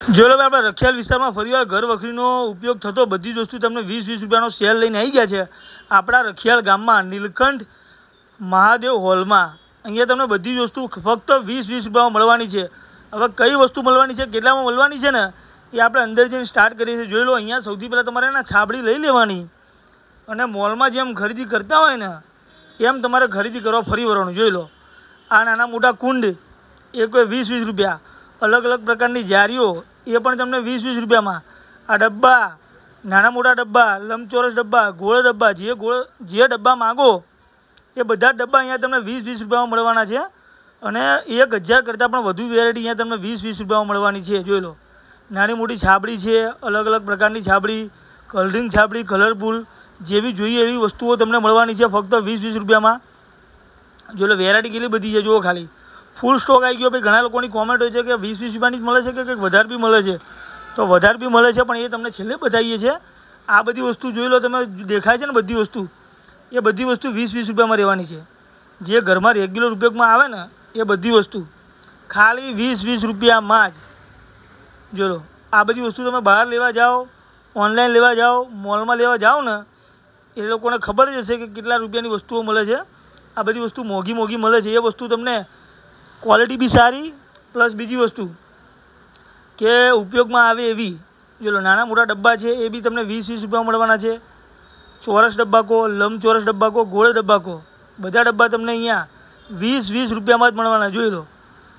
જો લો આપણે રખિયાલ વિસ્તારમાં ફરીવાર ઘર વખરીનો ઉપયોગ થતો બધી જ વસ્તુ તમને 20-20 રૂપિયાનો સેલ લઈને આવી ગયા છે આપણા રખિયાલ ગામમાં નીલકંઠ મહાદેવ હોલમાં। અહીંયા તમને બધી જ વસ્તુ ફક્ત 20-20 રૂપિયામાં મળવાની છે। હવે કઈ વસ્તુ મળવાની છે, કેટલામાં મળવાની છે ને એ આપણે અંદર જઈને સ્ટાર્ટ કરીએ છીએ। જોઈ લો, અહીંયા સૌથી પહેલાં તમારે એના છાબડી લઈ લેવાની અને મોલમાં જેમ ખરીદી કરતા હોય ને એમ તમારે ખરીદી કરવા ફરી વળવાનું। જોઈ લો, આ નાના મોટા કુંડ એ કોઈ 20-20 રૂપિયા, અલગ અલગ પ્રકારની જારીઓ એ પણ તમને 20-20 રૂપિયામાં। આ ડબ્બા, નાના મોટા ડબ્બા, લંબચોરસ ડબ્બા, ગોળ ડબ્બા, જે ડબ્બા માગો એ બધા ડબ્બા અહીંયા તમને 20-20 રૂપિયામાં મળવાના છે અને 1000 કરતાં પણ વધુ વેરાયટી અહીંયા તમને 20-20 રૂપિયામાં મળવાની છે। જોઈ લો, નાની મોટી છાબડી છે, અલગ અલગ પ્રકારની છાબડી, કલરિંગ છાબડી, કલરફુલ, જેવી જોઈએ એવી વસ્તુઓ તમને મળવાની છે ફક્ત 20-20 રૂપિયામાં। જોઈ લો, વેરાયટી કેટલી બધી છે, જુઓ ખાલી ફૂલ સ્ટોક આવી ગયો। ભાઈ ઘણા લોકોની કોમેન્ટ હોય છે કે 20-20 રૂપિયાની જ મળે છે કે કંઈક વધારે બી મળે છે, તો વધારે બી મળે છે પણ એ તમને છેલ્લે બતાવીએ છીએ। આ બધી વસ્તુ જોઈ લો, તમે દેખાય છે ને બધી વસ્તુ, એ બધી વસ્તુ 20-20 રૂપિયામાં રહેવાની છે। જે ઘરમાં રેગ્યુલર ઉપયોગમાં આવે ને એ બધી વસ્તુ ખાલી 20-20 રૂપિયામાં જ। જોઈ લો, આ બધી વસ્તુ તમે બહાર લેવા જાઓ, ઓનલાઈન લેવા જાઓ, મોલમાં લેવા જાઓ ને એ લોકોને ખબર જ હશે કે કેટલા રૂપિયાની વસ્તુઓ મળે છે। આ બધી વસ્તુ મોંઘી મળે છે, એ વસ્તુ તમને ક્વોલિટી બી સારી પ્લસ બીજી વસ્તુ કે ઉપયોગમાં આવે એવી। જો લો, નાના મોટા ડબ્બા છે એ બી તમને 20-20 રૂપિયામાં મળવાના છે। ચોરસ ડબ્બા કહો, લંબચોરસ ડબ્બા કહો, ગોળ ડબ્બા કહો, બધા ડબ્બા તમને અહીંયા 20-20 રૂપિયામાં જ મળવાના। જોઈ લો,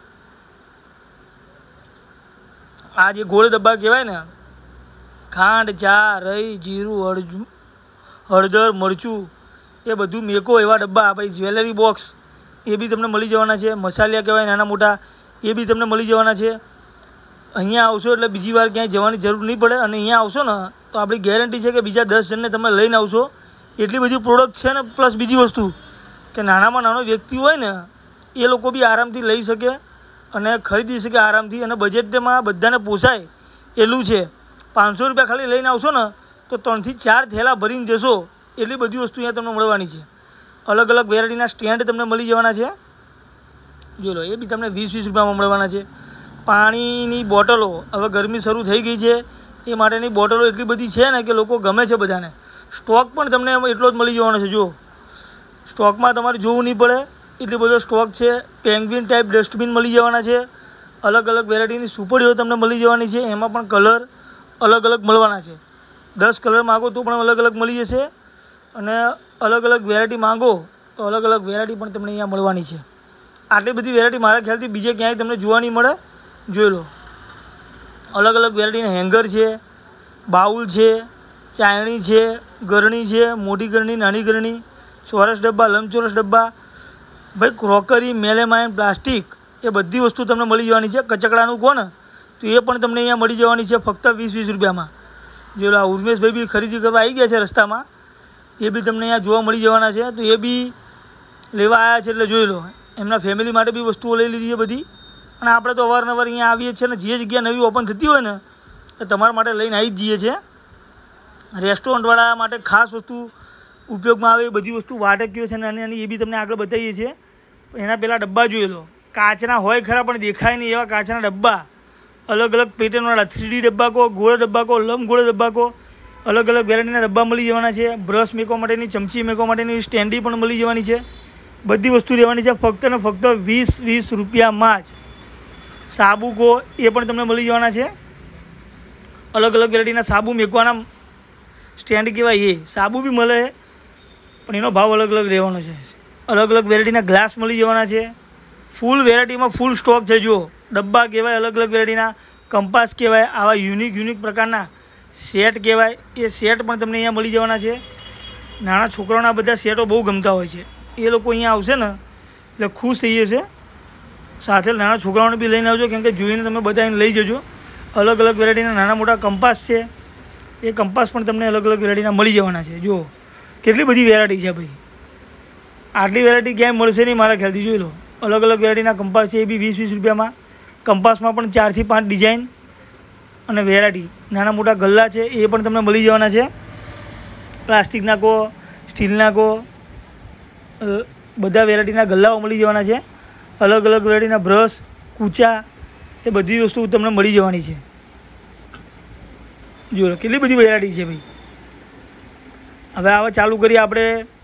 આ જે ગોળ ડબ્બા કહેવાય ને, ખાંડ, ચા, રઈ, જીરું, હળદર, મરચું એ બધું મેકો એવા ડબ્બા। ભાઈ જ્વેલરી બોક્સ એ બી તમને મળી જવાના છે। મસાલિયા કહેવાય નાના મોટા, એ બી તમને મળી જવાના છે। અહીંયા આવશો એટલે બીજી વાર ક્યાંય જવાની જરૂર નહીં પડે અને અહીંયા આવશો ને તો આપણી ગેરંટી છે કે બીજા 10 જણને તમે લઈને આવશો। એટલી બધી પ્રોડક્ટ છે ને, પ્લસ બીજી વસ્તુ કે નાનામાં નાનો વ્યક્તિ હોય ને એ લોકો બી આરામથી લઈ શકે અને ખરીદી શકે આરામથી, અને બજેટમાં બધાને પોસાય એટલું છે। 500 રૂપિયા ખાલી લઈને આવશો ને તો 3 થી 4 થેલા ભરીને જશો, એટલી બધી વસ્તુ અહીંયા તમને મળવાની છે। અલગ અલગ વેરાયટીના સ્ટેન્ડ તમને મળી જવાના છે। જોઈ લો, એ બી તમને 20-20 રૂપિયામાં મળવાના છે। પાણીની બોટલો, હવે ગરમી શરૂ થઈ ગઈ છે એ માટેની બોટલો એટલી બધી છે ને કે લોકો ગમે છે બધાને। સ્ટોક પણ તમને એટલો જ મળી જવાનો છે। જો સ્ટોકમાં તમારે જોવું નહીં પડે, એટલો બધો સ્ટોક છે। પેંગ્વિન ટાઈપ ડસ્ટબિન મળી જવાના છે। અલગ અલગ વેરાયટીની સુપડીઓ તમને મળી જવાની છે, એમાં પણ કલર અલગ અલગ મળવાના છે। 10 કલર માગો તો પણ અલગ અલગ મળી જશે અને અલગ અલગ વેરાયટી માંગો તો અલગ અલગ વેરાયટી પણ તમને અહીંયા મળવાની છે। આટલી બધી વેરાયટી મારા ખ્યાલથી બીજે ક્યાંય તમને જોવા નહીં મળે। જોઈ લો, અલગ અલગ વેરાયટીના હેંગર છે, બાઉલ છે, ચાયણી છે, ગરણી છે, મોટી ગરણી, નાની ગરણી, ચોરસ ડબ્બા, લંબચોરસ ડબ્બા, ભાઈ ક્રોકરી, મેલેમાઇન, પ્લાસ્ટિક એ બધી વસ્તુ તમને મળી જવાની છે। કચકડાનું કહો ને તો એ પણ તમને અહીંયા મળી જવાની છે ફક્ત 20-20 રૂપિયામાં। જોઈ લો, આ ઉર્મેશભાઈ બી ખરીદી કરવા આવી ગયા છે રસ્તામાં, એ બી તમને અહીંયા જોવા મળી જવાના છે, તો એ બી લેવા આવ્યા છે। એટલે જોઈ લો, એમના ફેમિલી માટે બી વસ્તુઓ લઈ લીધી છે બધી। અને આપણે તો અવારનવાર અહીંયા આવીએ છીએ ને જે જગ્યા નવી ઓપન થતી હોય ને એ તમારા માટે લઈને આવી જ જઈએ છીએ। રેસ્ટોરન્ટવાળા માટે ખાસ વસ્તુ ઉપયોગમાં આવે એ બધી વસ્તુ વાટકીઓ છે નાની નાની, એ બી તમને આગળ બતાવીએ છીએ। એના પહેલાં ડબ્બા જોઈ લો, કાચના હોય ખરા પણ દેખાય નહીં એવા કાચના ડબ્બા, અલગ અલગ પેટર્નવાળા 3D ડબ્બા કહો, ગોળ ડબ્બા કહો, લંબગોળ ડબ્બા કહો, અલગ અલગ વેરાયટીના ડબ્બા મળી જવાના છે। બ્રશ મેકવા માટેની, ચમચી મેકવા માટેની સ્ટેન્ડી પણ મળી જવાની છે। બધી વસ્તુ રહેવાની છે ફક્ત ને ફક્ત 20-20 રૂપિયામાં જ। સાબુ કહો એ પણ તમને મળી જવાના છે। અલગ અલગ વેરાયટીના સાબુ મેકવાના સ્ટેન્ડ કહેવાય એ સાબુ બી મળે પણ એનો ભાવ અલગ અલગ રહેવાનો છે। અલગ અલગ વેરાયટીના ગ્લાસ મળી જવાના છે। ફૂલ વેરાયટીમાં ફૂલ સ્ટોક છે। જુઓ, ડબ્બા કહેવાય, અલગ અલગ વેરાયટીના કંપાસ કહેવાય, આવા યુનિક પ્રકારના સેટ કહેવાય, એ સેટ પણ તમને અહીંયા મળી જવાના છે। નાના છોકરાઓના બધા સેટો બહુ ગમતા હોય છે, એ લોકો અહીંયા આવશે ને એટલે ખુશ થઈ જશે। સાથે નાના છોકરાઓને બી લઈને આવજો, કેમ કે જોઈને તમે બધાને લઈ જજો। અલગ અલગ વેરાયટીના નાના મોટા કંપાસ છે, એ કંપાસ પણ તમને અલગ અલગ વેરાયટીના મળી જવાના છે। જુઓ, કેટલી બધી વેરાયટી છે ભાઈ, આટલી વેરાયટી ક્યાંય મળશે નહીં મારા ખ્યાલથી। જોઈ લો, અલગ અલગ વેરાયટીના કંપાસ છે, એ બી 20-20 રૂપિયામાં। કંપાસમાં પણ 4 થી 5 ડિઝાઇન અને વેરાયટી, નાના મોટા ગલ્લા છે એ પણ તમને મળી જવાના છે। પ્લાસ્ટિકના કહો, સ્ટીલના કહો, બધા વેરાયટીના ગલ્લાઓ મળી જવાના છે। અલગ અલગ વેરાયટીના બ્રશ, કૂચા એ બધી વસ્તુ તમને મળી જવાની છે। જો કેટલી બધી વેરાયટી છે ભાઈ. હવે આવા ચાલુ કરીએ આપણે.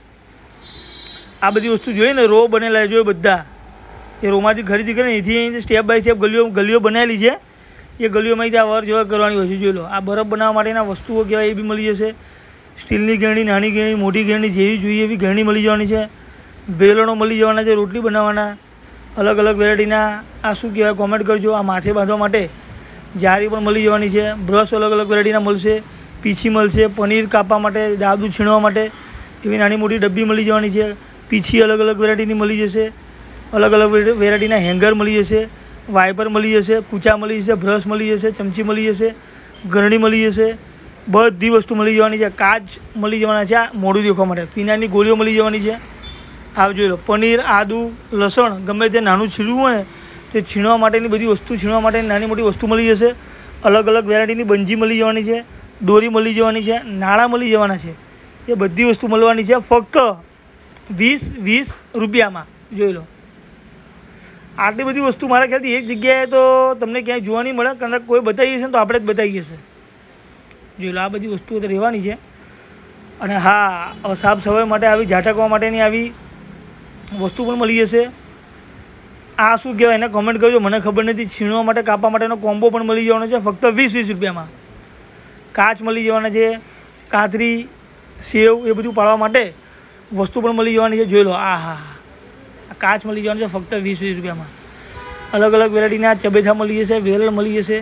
આ બધી વસ્તુ જોઈએ ને, રો બનેલા જોઈએ બધા. એ રોમાંથી ખરીદી કરીને અહીંથી સ્ટેપ બાય સ્ટેપ ગલીઓ બનાવેલી છે. એ ગલીઓમાંથી આ વર જવર કરવાની હોય છે. જોઈ લો, આ બરફ બનાવવા માટેના વસ્તુઓ કહેવાય એ બી મળી જશે. સ્ટીલની ગરણી, નાની ગરણી, મોટી ગરણી, જેવી જોઈએ એવી ગરણી મળી જવાની છે. વેલણો મળી જવાના છે રોટલી બનાવવાના. અલગ અલગ વેરાયટીના આ શું કહેવાય કોમેન્ટ કરજો. આ માથે બાંધવા માટે જારી પણ મળી જવાની છે. બ્રશ અલગ અલગ વેરાયટીના મળશે. પીછી મળશે. પનીર કાપવા માટે, દાબદું છીણવા માટે એવી નાની મોટી ડબ્બી મળી જવાની છે. પીછી અલગ અલગ વેરાયટીની મળી જશે. અલગ અલગ વેરાયટીના હેંગર મળી જશે. વાઇપર મળી જશે. કૂચા મળી જશે. બ્રશ મળી જશે. ચમચી મળી જશે. ગરણી મળી જશે. બધી વસ્તુ મળી જવાની છે. કાચ મળી જવાના છે. આ મોઢું દેખવા માટે ફિનાની ગોળીઓ મળી જવાની છે. આ જોઈ લો, પનીર, આદુ, લસણ ગમે તે નાનું છીણવું હોય ને તે છીણવા માટેની બધી વસ્તુ, છીણવા માટેની નાની મોટી વસ્તુ મળી જશે. અલગ અલગ વેરાયટીની બંજી મળી જવાની છે. દોરી મળી જવાની છે. નાણાં મળી જવાના છે. એ બધી વસ્તુ મળવાની છે ફક્ત 20 રૂપિયામાં. જોઈ લો, આટલી બધી વસ્તુ મારા ખ્યાલથી એક જગ્યાએ તો તમને ક્યાંય જોવા નહીં મળે. કારણ કે કોઈ બતાવીએ છે ને તો આપણે જ બતાવીએ છીએ. જોઈ લો, આ બધી વસ્તુઓ તો રહેવાની છે. અને હા, સાફ સફાઈ માટે આવી ઝાટકવા માટેની આવી વસ્તુ પણ મળી જશે. આ શું કહેવાય એને કોમેન્ટ કરજો, મને ખબર નથી. છીણવા માટે, કાપવા માટેનો કોમ્બો પણ મળી જવાનો છે ફક્ત 20 રૂપિયામાં. કાચ મળી જવાના છે. કાતરી, સેવ એ બધું પાડવા માટે વસ્તુ પણ મળી જવાની છે. જોઈ લો, આ કાચ મળી જવાનું છે ફક્ત 20 રૂપિયામાં. અલગ અલગ વેરાયટીના ચબેથા મળી જશે. વેરલ મળી જશે.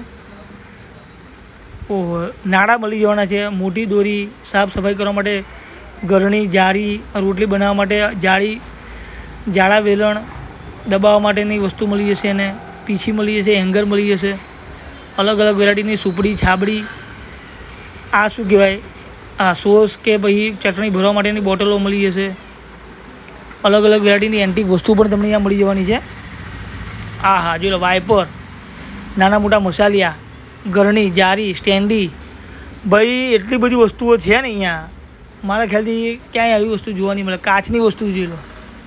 ઓહો, નાણાં મળી જવાના છે. મોટી દોરી, સાફ સફાઈ કરવા માટે ગરણી, જાળી, રોટલી બનાવવા માટે જાળી, જાડા વેલણ, દબાવવા માટેની વસ્તુ મળી જશે. અને પીછી મળી જશે. હેંગર મળી જશે. અલગ અલગ વેરાયટીની સુપડી, છાબડી, આ શું કહેવાય, આ સોસ કે પછી ચટણી ભરવા માટેની બોટલો મળી જશે. અલગ અલગ વેરાયટીની એન્ટિક વસ્તુ પણ તમને અહીંયા મળી જવાની છે. હા, જોઈ લો, વાઇપર, નાના મોટા મસાલિયા, ગરણી, જારી, સ્ટેન્ડી, ભાઈ એટલી બધી વસ્તુઓ છે ને અહીંયા. મારા ખ્યાલથી ક્યાંય આવી વસ્તુ જોવા નહીં મળે. કાચની વસ્તુ જોઈ લો,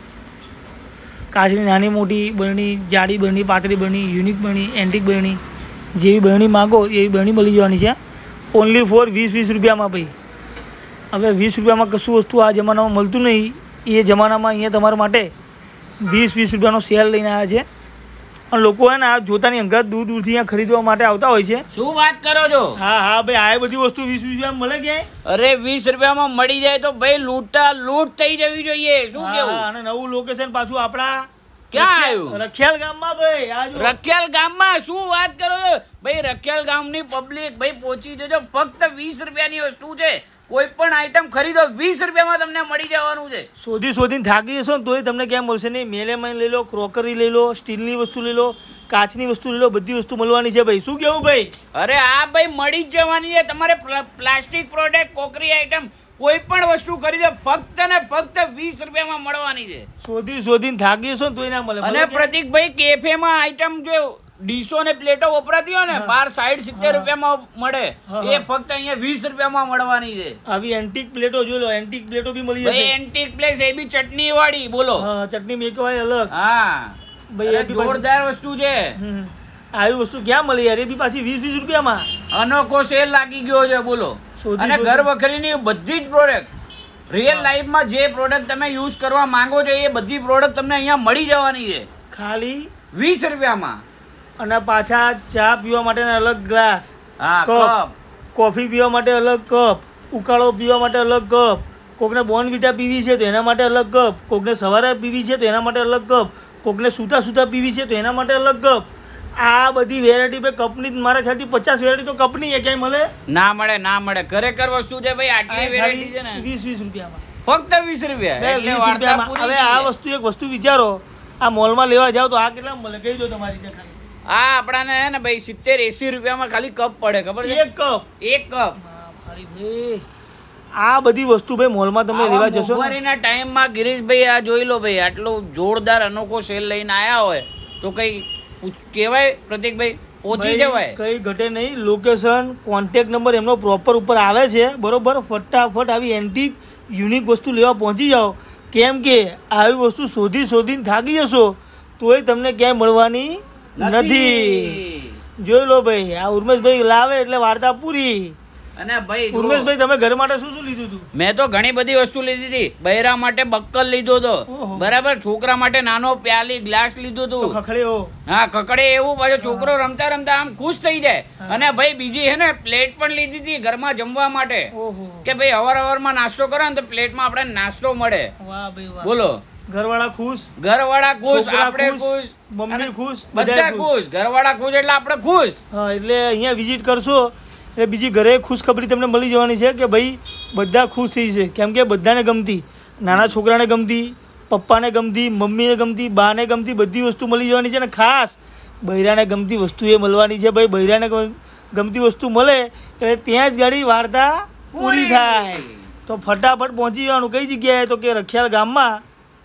કાચની નાની મોટી બરણી, જાડી બરણી, પાતળી બરણી, યુનિક બરણી, એન્ટિક બરણી, જેવી બરણી માગો એવી બરણી મળી જવાની છે. ઓનલી ફોર 20 રૂપિયામાં ભાઈ. હવે 20 રૂપિયામાં કશું વસ્તુ આ જમાનામાં મળતું નહીં. એ જમાનામાં અહીંયા તમારા માટે 20 રૂપિયાનો સેલ લઈને આવ્યા છે. અને લોકો હે ને આ જોતાની અંગત દૂર દૂરથી અહીંયા ખરીદવા માટે આવતા હોય છે. શું વાત કરો છો? હા ભાઈ, આ બધી વસ્તુ 20 રૂપિયામાં મળે ક્યાંય? અરે 20 રૂપિયામાં મળી જાય તો ભાઈ લૂંટ થઈ જવી જોઈએ. શું કેવું? અને નવું લોકેશન પાછું આપણા ક્યાં આવ્યું? રખિયાલ ગામમાં ભાઈ. રખિયાલ ગામમાં શું વાત કરો છો ભાઈ? રખિયાલ ગામની પબ્લિક ભાઈ પહોંચી જજો. ફક્ત 20 રૂપિયાની વસ્તુ છે. કોઈ પણ આઈટમ ખરીદો 20 રૂપિયામાં તમને મળી જવાનું છે. શોધીને થાકી જશો ને તોય તમને ક્યાં મળશે નહીં. મેલેમાઈન લઈ લો, ક્રોકરી લઈ લો, સ્ટીલની વસ્તુ લઈ લો, કાચની વસ્તુ લઈ લો, બધી વસ્તુ મળવાની છે ભાઈ. શું કેવું ભાઈ? અરે આ ભાઈ મળી જ જવાની છે. તમારે પ્લાસ્ટિક પ્રોડક્ટ, કોકરી આઈટમ કોઈ પણ વસ્તુ ખરીદો ફક્ત ને ફક્ત 20 રૂપિયામાં મળવાની છે. શોધીને થાકી જશો ને તોય ના મળે. અને પ્રતિકભાઈ કેફેમાં આઈટમ જો ડીશો ને પ્લેટો વપરાતી હોય ને 70 રૂપિયામાં મળે, એ ફક્ત અહીંયા 20 રૂપિયામાં મળવાની છે. આવી એન્ટિક પ્લેટો જોઈ લો, એન્ટિક પ્લેટો બી મળી જશે. એન્ટિક પ્લેટ એ બી ચટણી વાળી. બોલો, ચટણી મેકવાય અલગ. હા ભાઈ, જોરદાર વસ્તુ છે. આવી વસ્તુ ક્યાં મળી યાર? એ બી પાછી 20 રૂપિયામાં. અનોખો સેલ લાગી ગયો છે. બોલો, અને ઘર વખરીની બધી જ પ્રોડક્ટ, રિયલ લાઈફમાં જે પ્રોડક્ટ તમે યુઝ કરવા માંગો છો એ બધી પ્રોડક્ટ તમને અહીંયા મળી જવાની છે ખાલી 20 રૂપિયામાં. અને પાછા ચા પીવા માટેના અલગ ગ્લાસ, કપ, કોફી પીવા માટે અલગ કપ, ઉકાળો પીવા માટે અલગ કપ, કોકને બોર્નવિટા પીવી છે તો એના માટે અલગ કપ, કોકને સવારે પીવી છે તો એના માટે અલગ કપ, કોકને સૂતા પીવી છે તો એના માટે અલગ કપ. આ બધી વેરાયટી ભાઈ કપની મારા ખ્યાલથી 50 વેરાયટી તો કપની એ ક્યાંય મળે ના મળે. ખરેખર વસ્તુ છે ભાઈ. આટલી વેરાયટી છે ને 20 રૂપિયામાં. ફક્ત 20 રૂપિયા. હવે આ વસ્તુ એક વસ્તુ વિચારો, આ મોલમાં લેવા જાવ તો આ કેટલા મળે કહી દો તમારી રીતે. ખાલી આ આપણાને હે ને ભાઈ 70-80 રૂપિયામાં ખાલી કપ પડે. ખબર છે? એક કપ. આ બધી વસ્તુ ભાઈ મોલમાં તમે લેવા જશો મોંઘવારીના ટાઈમમાં ગિરીશભાઈ આ જોઈ લો ભાઈ, આટલો જોરદાર અનોખો સેલ લઈને આવ્યા હોય તો કઈ કહેવાય પ્રતિકભાઈ, પહોંચી જવાય. કઈ ઘટે નહીં. લોકેશન, કોન્ટેક્ટ નંબર એમનો પ્રોપર ઉપર આવે છે બરોબર. ફટાફટ આવી એન્ટિક યુનિક વસ્તુ લેવા પહોંચી જાઓ. કેમ કે આવી વસ્તુ શોધીને થાકી જશો તોય તમને ક્યાંય મળવાની નથી. જોઈ લો ભાઈ, આ ઉર્મેશભાઈ લાવે એટલે વાર્તા પૂરી. અને ભાઈ જુઓ, ઉર્મેશભાઈ તમે ઘર માટે શું શું લીધું હતું? મેં તો ઘણી બધી વસ્તુ લીધી હતી. બૈરા માટે બક્કલ લીધો હતો, ઓહો. બરાબર. છોકરા માટે નાનો પ્યાલી ગ્લાસ લીધું તો હતું. ખખડે હો. હા, કકડે એવું. પાછો છોકરો રમતા રમતા આમ ખુશ થઈ જાય. અને ભાઈ બીજી હે ને પ્લેટ પણ લીધી હતી ઘરમાં જમવા માટે, ઓહો કે ભાઈ અવારમાં નાસ્તો કરો ને તો પ્લેટમાં આપણે નાસ્તો મળે. વાહ ભાઈ વાહ. બોલો, ઘરવાળા ખુશ, ઘરવાળા ખુશ, છોકરા આપણે ખુશ, ખુશ, મમ્મી ખુશ, બધા ખુશ. ઘરવાળા ખુશ એટલે આપણે ખુશ. હા, એટલે અહીંયા વિઝિટ કરશો એટલે બીજી ઘરે ખુશખબરી તમને મળી જવાની છે કે ભાઈ બધા ખુશ થઈ છે. કેમ કે બધાને ગમતી, નાના છોકરાને ગમતી, પપ્પાને ગમતી, મમ્મીને ગમતી, બાને ગમતી બધી વસ્તુ મળી જવાની છે. અને ખાસ બૈરાને ગમતી વસ્તુ એ મળવાની છે. ભાઈ બૈરાને ગમતી વસ્તુ મળે એટલે ત્યાં જ ગાડી વાર્તા પૂરી થાય. તો ફટાફટ પહોંચી જવાનું. કઈ જગ્યાએ? તો કે રખિયાલ ગામમાં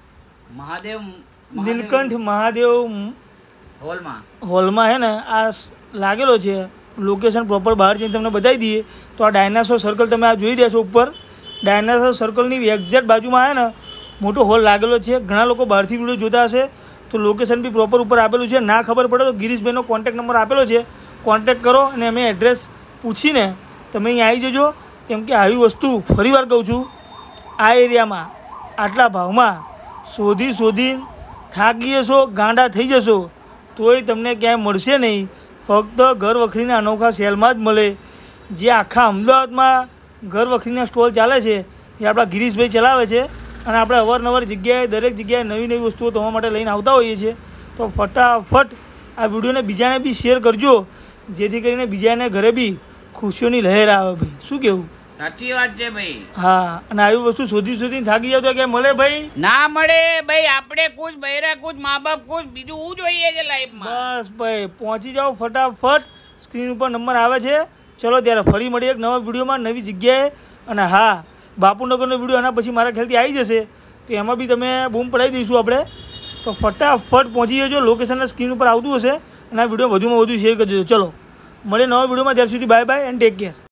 મહાદેવ નીલકંઠ મહાદેવ હોલમાં હે ને આ લાગેલો છે. લોકેશન પ્રોપર બહાર જઈને તમને બતાવી દઈએ. તો આ ડાયનાસોર સર્કલ તમે આ જોઈ રહ્યા છો ઉપર. ડાયનાસોર સર્કલની એક્ઝેક્ટ બાજુમાં હે ને મોટો હોલ લાગેલો છે. ઘણા લોકો બહારથી વિડીયો જોતા હશે તો લોકેશન બી પ્રોપર ઉપર આપેલું છે. ના ખબર પડે તો ગિરીશભાઈનો કોન્ટેક્ટ નંબર આપેલો છે, કોન્ટેક્ટ કરો અને અમે એડ્રેસ પૂછીને તમે અહીં આવી જજો. કેમ કે આવી વસ્તુ ફરીવાર કહું છું, આ એરિયામાં આટલા ભાવમાં શોધી થાકી જશો, ગાંડા થઈ જશો તોય તમને ક્યાંય મળશે નહીં. ફક્ત ઘર વખરીના અનોખા સેલમાં જ મળે. જે આખા અમદાવાદમાં ઘર વખરીના સ્ટોલ ચાલે છે એ આપણા ગિરીશભાઈ ચલાવે છે. અને આપણે અવારનવાર જગ્યાએ દરેક જગ્યાએ નવી નવી વસ્તુઓ તમારા માટે લઈને આવતા હોઈએ છીએ. તો ફટાફટ આ વિડીયોને બીજાને બી શેર કરજો, જેથી કરીને બીજાને ઘરે બી ખુશીઓની લહેર આવે. ભાઈ શું કહેવું? સાચી વાત છે ભાઈ. હા, અને આવી વસ્તુ શોધી થાકી જાવ તો ક્યાં મળે ભાઈ? ના મળે ભાઈ. આપણે ખુશ, બૈરા ખુશ, મા બાપ ખુશ, બીજું શું જોઈએ છે લાઈફમાં? બસ ભાઈ પહોંચી જાઓ ફટાફટ. સ્ક્રીન ઉપર નંબર આવે છે. ચલો ત્યારે ફરી મળીએ એક નવા વિડીયોમાં નવી જગ્યાએ. અને હા, બાપુનગરનો વિડીયો આના પછી મારા ખ્યાલથી આવી જશે તો એમાં બી તમે બૂમ પડાવી દઈશું આપણે. તો ફટાફટ પહોંચી જજો. લોકેશનના સ્ક્રીન ઉપર આવતું હશે અને આ વિડીયો વધુમાં વધુ શેર કરી દેજો. ચલો મળીએ નવા વિડીયોમાં. ત્યાર સુધી bye bye and take care.